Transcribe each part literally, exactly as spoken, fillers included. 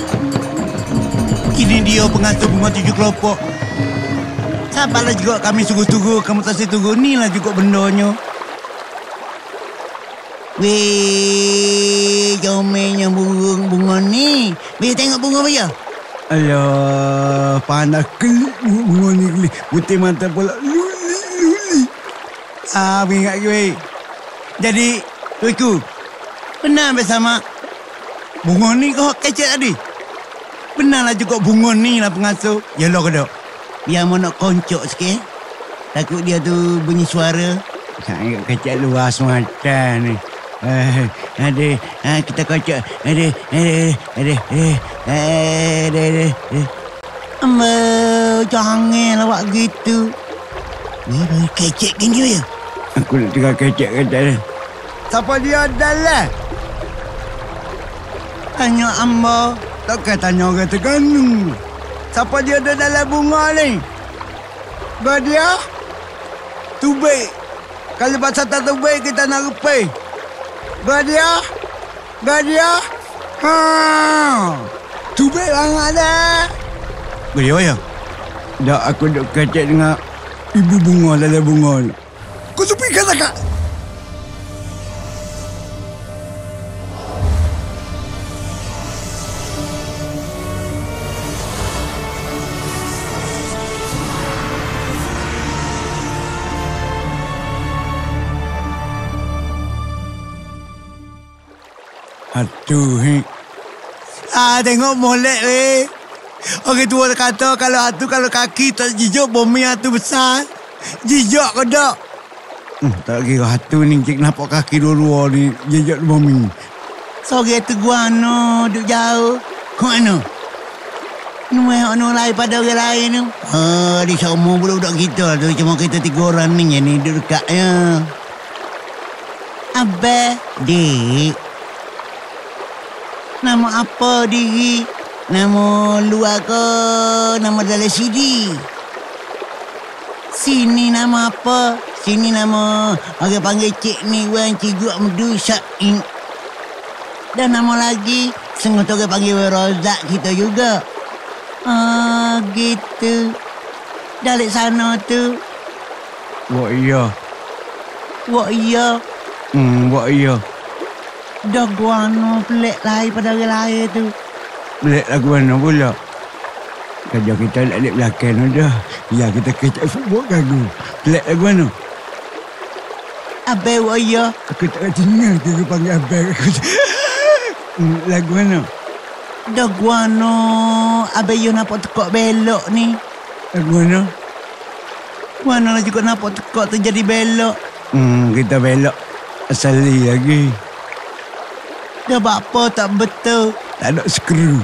Ini dia pengasuh bunga tujuh kelompok. Sabarlah juga kami tunggu-tunggu. Kamu tak tunggu. Ni lah juga bendanya. Weh, comelnya bunga ni. Weh, tengok bunga apa ya? Alah, panas kelip bunga ni kelip. Putih mata pula. Luli, luli. Ah, ingat gue. Jadi, tuiku, benar bersama bunga ni kau kecil tadi? Benarlah juga bunga ni lah pengasuh. Ya lah kau. Biar mau nak koncok sikit. Takut dia tu bunyi suara. Saya kecil luas mata ni. Eh, ada, ah, kita kocok. Ada, ada, ada, ada, ada, ada. Amba, janganlah buat gitu. Ni bagi kecek kan dia ya? Aku nak tengah kecek kata dia. Siapa dia adalah? Tanya amba. Takkan tanya orang Terengganu. Siapa dia ada dalam bunga ni? Badia? Tubik. Kalau pasal tak tubik, kita nak rupai. Badia? Badia? Ha! Tubik banget dah. Badia ya? Dah aku duk kacak dengan ibu bunga dalam bunga ni. Kau supi kata kak? Aduh, he. Ah, tengok molek, weh. Orang tua kata kalau hatu kalau kaki tak jijak bumi hatu besar. Jijak ke tak? Hmm, tak kira hatu ni cik nampak kaki dua-dua ni jijak bumi. Sore tu gua no, duduk jauh. Kau mana? Nuai ono lain pada orang lain tu. Ah, di semua budak-budak kita tu cuma kita tiga orang ni yang ni duduk dekatnya. Abah, Dik. Nama apa diri? Nama luar ke? Nama dalam C D? Sini nama apa? Sini nama orang panggil cik ni Wan Cigu Amdu Syain. Dan nama lagi sengat orang panggil Rozak kita juga. Ah, gitu. Dari sana tu. Wah iya. Wah iya. Hmm, wah iya. Dah guano pelik lain pada orang lain tu. Pelik lah guano pula. Kerja kita nak lihat belakang tu dah. Ya, kita kecak football kagu. Pelik lah guano. Abang wak ya. Aku tak nak cengar kita panggil abang. Lah guano. Dah guano. Abang you nampak tekak belok ni. Lah guano. Guano lah juga nampak tekak tu jadi belok. Hmm, kita belok. Asali lagi. Dah apa tak betul. Tak ada skru.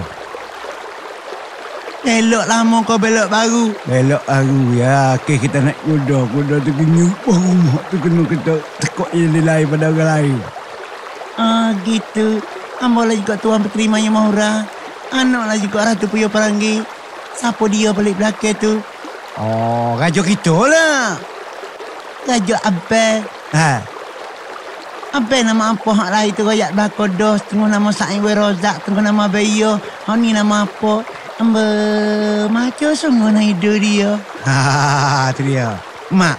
Belok lama kau belok baru. Belok baru ya. Okey kita naik kuda. Kuda tu kena rumah tu kena kita tekuk yang lain pada orang lain. Ah gitu. Ambolah juga tuan peterima yang mahura. Anaklah juga Ratu Puyo Peranggi. Siapa dia balik belakang tu? Oh, raja kita lah. Raja Abel. Ha. Apa nama apa hak lain tu rakyat Bakodos, tengok nama Sa'in Werozak, tengok nama Bayo, hak ni nama apa? Amba macam sungguh nak hidup dia. Ha, tu dia. Mak.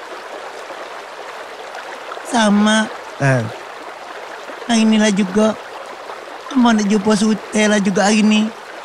Sama. Eh. Hari ni lah juga. Amba nak jumpa Sutel lah juga hari ni.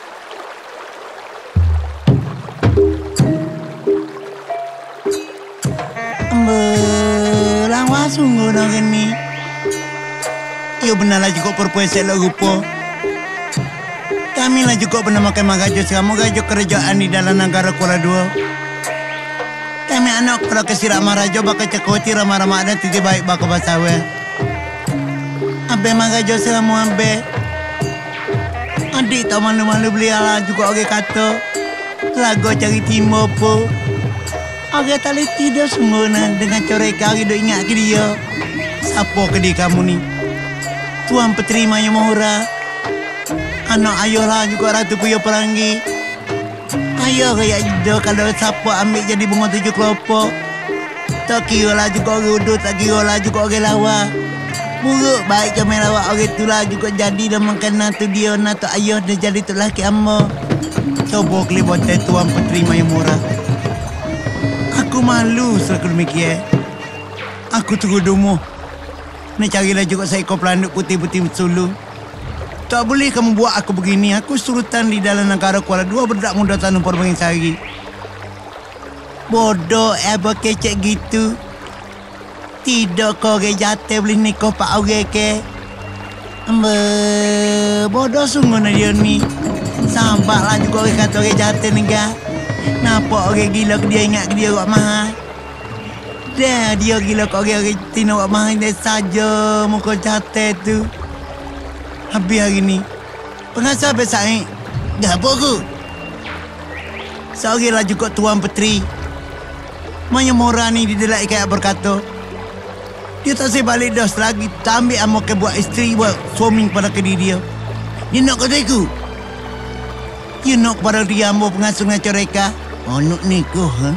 Amba lawa sungguh nak ni. Ya benarlah juga perempuan saya lah rupa. Kami lah juga pernah makan magajo selama gajo kerajaan di dalam negara Kuala Dua. Kami anak kalau kesirap marajo bakal cekoti ramah-ramah dan titi baik bakal basawe. Abe magajo selama abe. Adik tak malu-malu beli ala juga orang kata. Lagu cari timur po. Orang tak boleh tidur sungguh dengan coreka orang duk ingat ke dia. Siapa ke dia kamu ni? Tuan peterima yang mahura. Anak ayah lah juga Ratu Puyo Peranggi. Ayah kayak dia kalau siapa ambil jadi bunga tujuh kelompok. Tak kira lah juga orang udut, tak kira lah juga orang lawa. Buruk baik comel awak orang tu lah juga jadi dah makanan tu dia nak tu ayah dah jadi tu laki amma. Coba keli botai Tuan Puteri Mayamura. Aku malu selaku demikian. Aku tunggu dumuh. Nak carilah juga seekor pelanduk putih-putih sulung. Tak boleh kamu buat aku begini. Aku sultan di dalam negara Kuala Dua berdak muda tanam perbangin sehari. Bodoh apa kecek gitu. Tidak kau orang jatuh boleh nikah pak orang ke. Amba, bodoh sungguh na dia ni. Sampaklah juga orang kata orang jatuh ni kan. Nampak orang gila ke dia ingat ke dia buat mahal. Dah dia gila ke orang-orang tina buat mahal dia saja muka jatuh tu. Habis hari ni. Pengasah besar ni. Gapa aku? Seorang lah juga Tuan Puteri Mayamura ni di dalam ikat berkata. Dia tak saya balik dah selagi tak ambil amak buat isteri buat suami pada ke dia. Dia nak kata aku. Dia nak kepada dia ambil pengasuh dengan cereka. Oh nak nikah ha?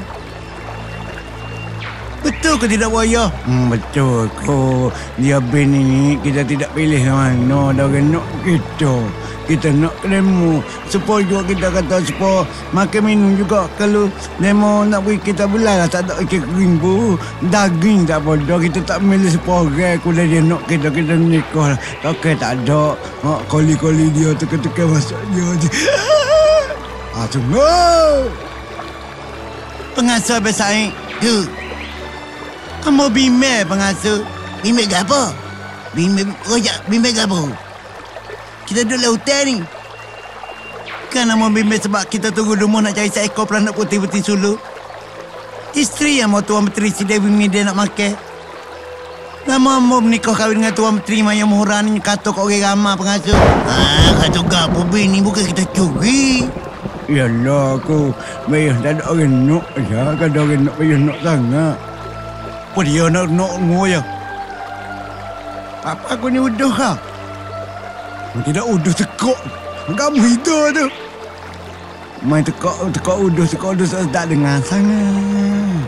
Betul ke tidak wayah? Hmm, betul ko. Dia bin ini kita tidak pilih mana dah nak kita. Kita nak demo supaya juga kita kata supaya makan minum juga kalau demo nak beri kita belah lah tak ada ikan kering pun daging tak bodoh kita tak milih sepore kuda dia nak kita kita nikah lah tak tak ada ha, kali-kali dia tukar-tukar masuk dia je ah sungguh pengasuh besar ni tu kamu bimbel pengasuh bimbel ke apa? Bimbel rojak bimbel ke apa? Kita duduk dalam hotel ni. Kan nama bimbing sebab kita tunggu rumah nak cari seekor pelanduk putih-putih sulu. Isteri yang mau Tuan Puteri si Dewi ni dia nak makan. Lama mau menikah kahwin dengan Tuan Puteri Mayamura ni kata kau orang ramah pengasuh. Ah, kata gapo bini bukan kita curi. Yalah aku. Bayar tak ada orang nak aja. Kan ada orang nak bayar nak sangat. Apa dia nak nak ngoi ya? Apa aku ni udah kah? Tidak uduh tekok. Kamu hidup tu. Main tekok, tekok uduh, tekok uduh tak dengar sangat.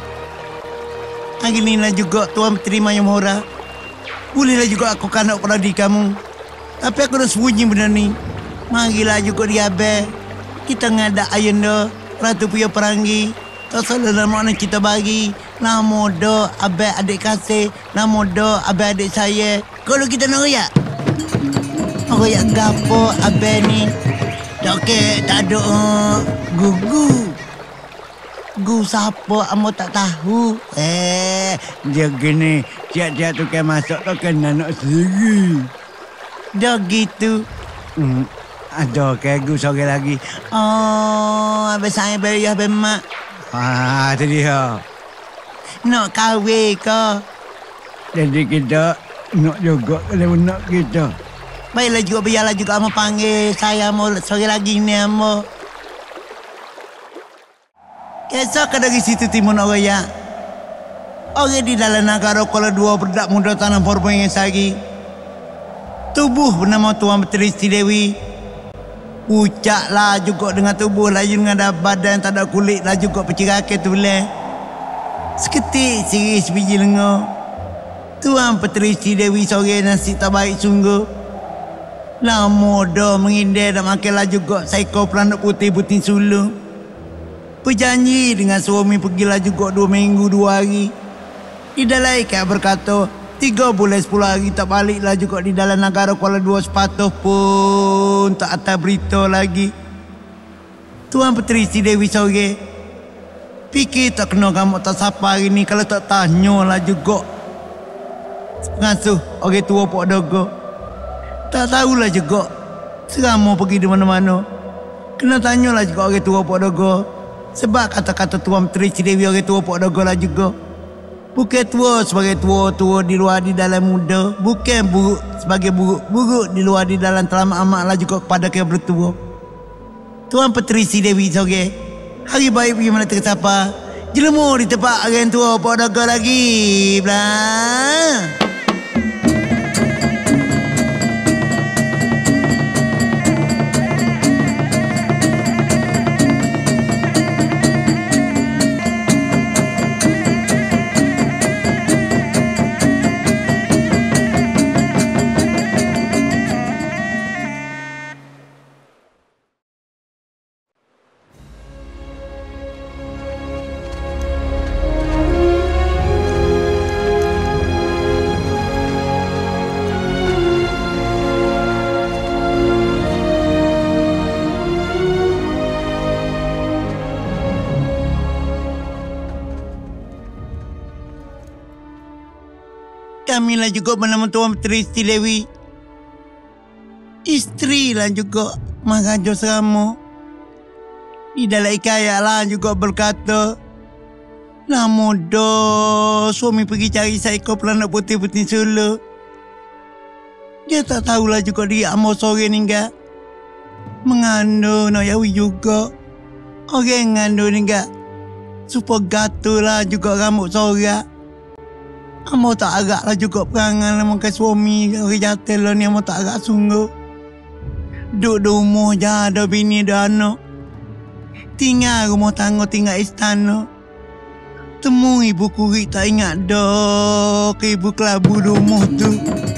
Hari ni lah juga Tuan Puteri Mayamura. Bolehlah juga aku kanak pada diri kamu. Tapi aku dah sembunyi benda ni. Marilah juga dia abel. Kita ngadak ayunda, Ratu Puya Perangi. Tak salah nama anak kita bagi. Nama do abel adik kasih. Nama do abel adik saya. Kalau kita nak royak. Royak gapo abang ni? Tak ke, tak ada uh, gugu. Gu siapa amo tak tahu. Eh, dia gini. Tiap-tiap tu kan masuk tu kan anak sendiri. Dah gitu. Hmm, ada ke gu sore lagi. Oh, abang saya beri abang mak. Ah, tu dia. Nak kahwin ke? Jadi kita nak juga kalau nak kita. Baiklah juga, biarlah juga Amo panggil saya Amo sore lagi ni Amo. Esok dari situ timun orang ya. Orang di dalam negara Kuala Dua berdak muda tanam porbong yang sagi. Tubuh bernama Tuan Puteri si Dewi. Ucaklah juga dengan tubuh laju dengan ada badan tak ada kulit lah juga percirakan tu boleh. Seketik siris biji lenga. Tuan Puteri si Dewi sore nasi tak baik sungguh. Lama dah mengindai dan makanlah juga seekor pelanduk putih-putih sulung. Berjanji dengan suami pergilah juga dua minggu dua hari. Di dalam ikat berkata, tiga bulan sepuluh hari tak baliklah juga di dalam negara Kuala Dua sepatah pun tak atas berita lagi. Tuan Puteri si Dewi sore. Fikir tak kena kamu tak sapa hari ni kalau tak tanyalah juga. Pengasuh orang tua Pok Dogo. Tak tahulah juga. Selama pergi di mana-mana. Kena tanyalah juga orang tua Pok Dogo. Sebab kata-kata Tuan Puteri si Dewi orang tua Pok Dogo lah juga. Bukan tua sebagai tua-tua di luar di dalam muda. Bukan buruk sebagai buruk-buruk di luar di dalam terlamak amak lah juga kepada yang bertua. Tuan Puteri si Dewi sore. Hari baik pergi mana tersapa. Jelemu di tempat orang tua Pok Dogo lagi. Belah. Kamilah juga bernama Tuan Tristi Dewi. Isteri lah juga Maharaja Selama. Di dalam hikayat lah juga berkata, lama dah suami pergi cari seekor pelanak putih-putih Sulu. Dia tak tahulah juga dia amor sore ni enggak. Mengandung nak yawi juga. Orang ngandung ni enggak. Supaya gatul lah juga rambut sorak. Amor tak agak lah juga perangan lah makan suami. Orang jatuh lah ni amor tak agak sungguh. Duduk di rumah je ada bini ada anak. Tinggal rumah tangga, tinggal istana. Temu ibu kurik tak ingat dah ke ibu kelabu di rumah tu.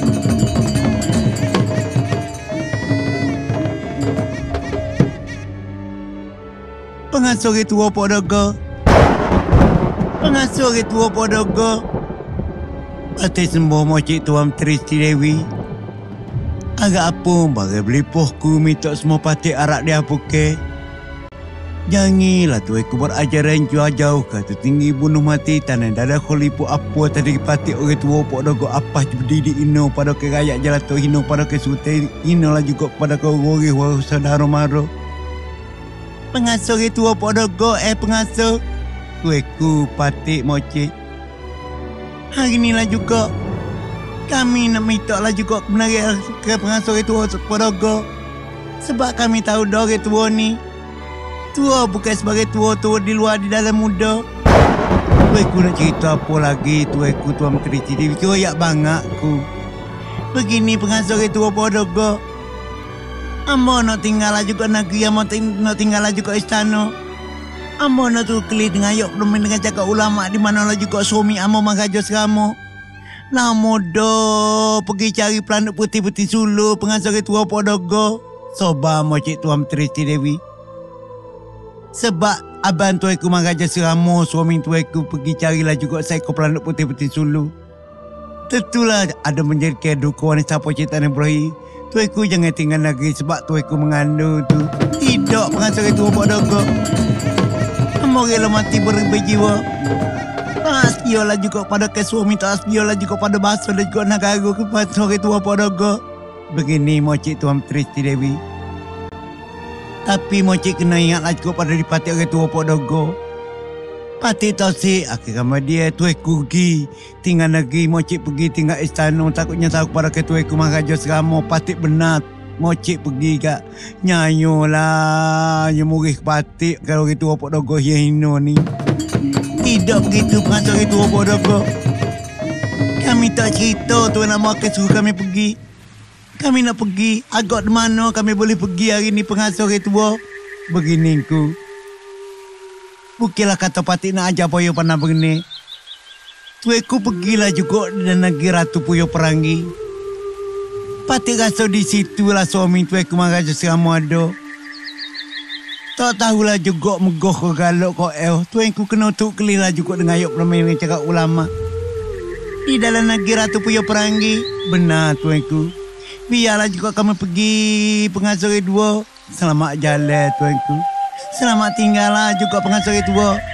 Pengasuh ke tua Pak Daga. Pengasuh ke tua Pak Daga. Pati sembuh Mocik Tuan Tristi Dewi. Agak apa bagai beli pohku minta semua pati arak dia puke. Jangilah tu aku berajaran jauh-jauh kata tinggi bunuh mati tanah dada kholipu apa tadi pati orang tua Pak Daga apa berdiri ino pada ke rakyat jalato hino pada ke sute ino lah juga pada ke gori waru saudara maro. Pengasuh ke tua Pak Daga eh pengasuh tueku pati Mocik. Hari ni lah juga kami nak minta lah juga kebenaran ke pengasuh ke tua Pak Daga. Sebab kami tahu dah ke tua ni tua bukan sebagai tua-tua di luar di dalam muda. Tueku nak cerita apa lagi tueku Tuan Tristi Dewi koyak banget ku. Begini pengasuh ke tua Pak Daga. Amba nak tinggal lah juga negeri, amba ting nak tinggal lah juga istana. Amba nak tu keli dengan ayok bermain dengan cakap ulama di mana lah juga suami amba Maharaja Selama. Lama dah pergi cari pelanak putih-putih Sulu pengasuh ke tua Pak Daga. Soba Mocik Tuan Tristi Dewi. Sebab abang tuaiku Maharaja Selama, suami tuaiku pergi carilah juga seekor pelanak putih-putih Sulu. Tentulah ada menjadi kedukuan siapa cerita ni berakhir. Tuaiku jangan tinggal negeri sebab tuaiku mengandung tu. Tidak pengasuh itu Pak Daga. Amor rela mati berjiwa. Tak sekialah juga pada ke suami, tak sekialah juga pada bahasa dan juga negara ke pengasuh itu Pak Daga. Begini Mocik Tuan Tristi Dewi. Tapi Mocik kena ingatlah juga pada dipati orang tua Pak Daga. Pati tahu si akhir sama dia tuaiku pergi tinggal negeri. Mocik pergi tinggal istana takutnya tahu pada ketuaiku Maharaja Selama. Pati benar Mocik pergi kat nyanyo lah nyemurih pati kalau orang tua Pak Daga yang hino ni. Tidak begitu pengasuh orang tua Pak Daga. Kami tak cerita tu nama ke suruh kami pergi. Kami nak pergi, agak di mana kami boleh pergi hari ni pengasuh ke tua. Begini ku. Bukilah kata pati nak ajar Puyo Pandang begini. Tueku pergilah juga dan negeri Ratu Puyo Perangi. Pati rasa di situlah suami tueku Maharaja Selama ada. Tak tahulah juga megoh ke galak kau el. Tueku kena tuk kelilah juga dengan ayok permain dengan cakap ulama. Di dalam negeri Ratu Puyo Perangi. Benar tueku. Biarlah juga kami pergi pengasuh kedua. Selamat jalan tuanku. Selamat tinggal lah juga pengasuh kedua.